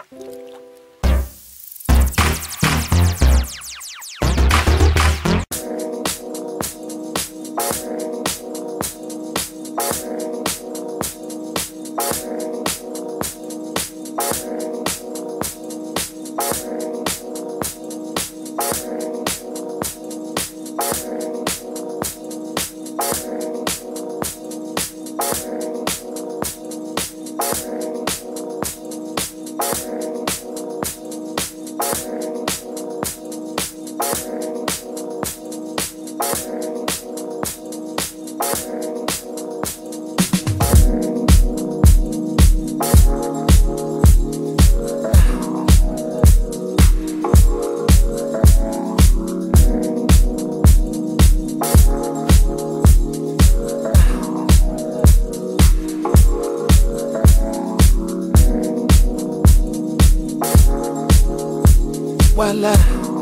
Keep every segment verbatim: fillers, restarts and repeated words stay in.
Voila.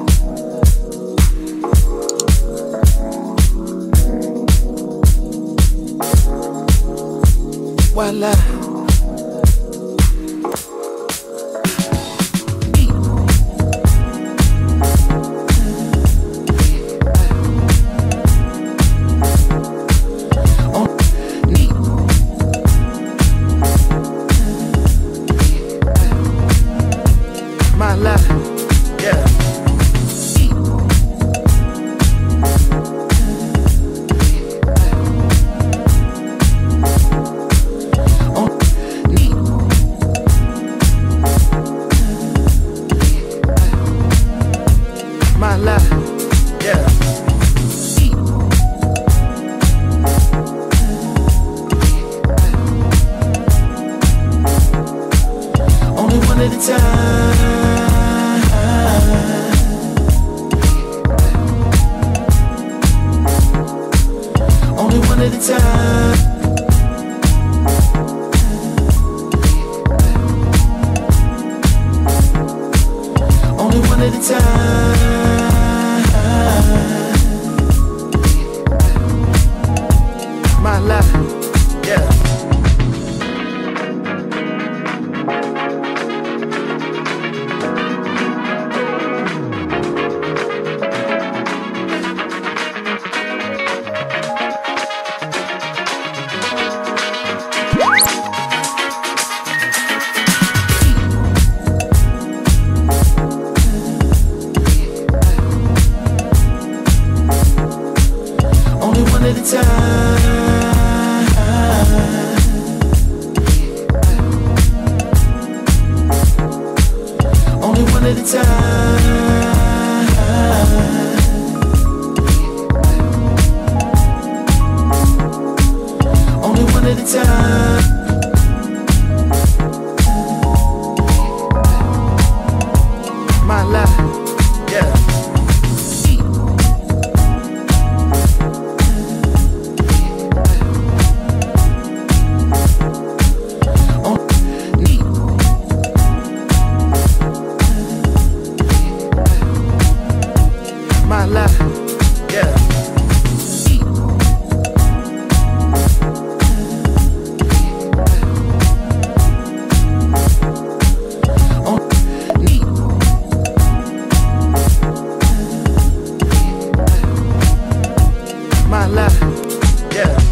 Voila. My life, yeah. My life, yeah. Only one at a time. Only one at a time. Only one at a time. My life, yeah. Only one at a time. Only one at a time. Only one at a time. My life, yeah. My life, yeah. My life, yeah.